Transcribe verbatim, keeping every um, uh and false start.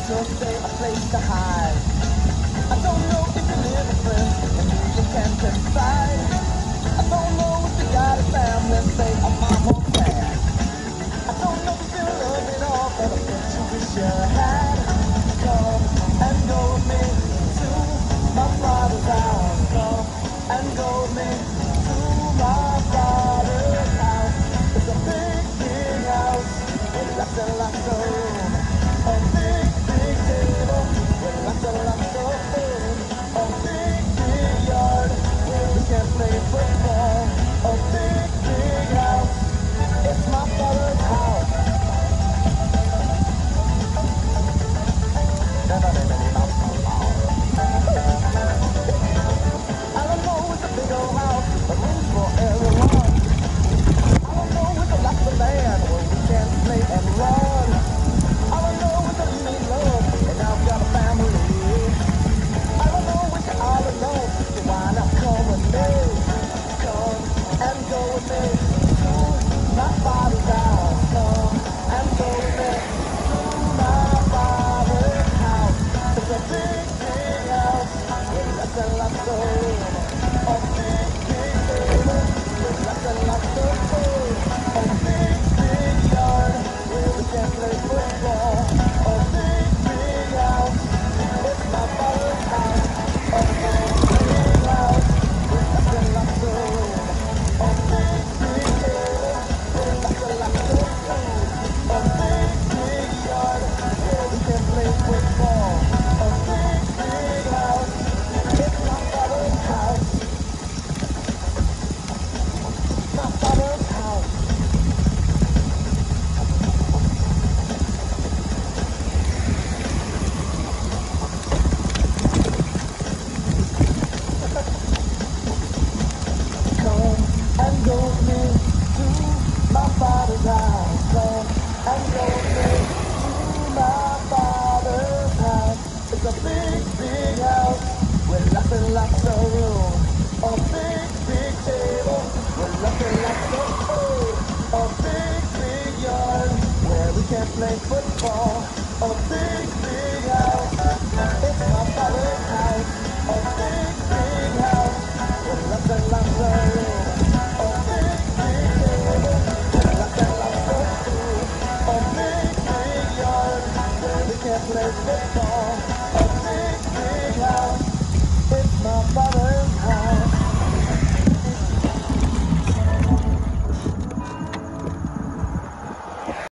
just say a place to hide. I don't know if you live with friends and who you can confide. I don't know if you got a family, say a mom or dad. I don't know if you love it all, but I bet you wish you had. Come and go with me to my father's house. Come and go with me to my father's house. It's a big, big house with lots and lots of room. A big, big table with lots and lots of food. A big, big yard where we can play football. A big, big house. It's my father's house. I don't know it's a big old house, but room for everyone. I don't know it's a lot of land where we can play and run. I don't know it's a need love, and now I've got a family. I don't know if you're all alone, so why not come with me? Come and go with me to my father's house. Come and go with me to my father's house. It's a big, big house with lots and lots of room. A big, big table with lots and lots of food. A big, big yard where we can play football. A big, big house. It's my father's house. A big, big house with lots and lots of room. A big, big table with lots and lots of food. A big, big yard where we can play football. A big, big house. It's my father's house. My father's house. Come and go with me to my father's house. Come and go with me to my father's house. It's a big, big house with lots and lots of room. A big, big table with lots and lots of food. A big, big yard where we can play football. A big, big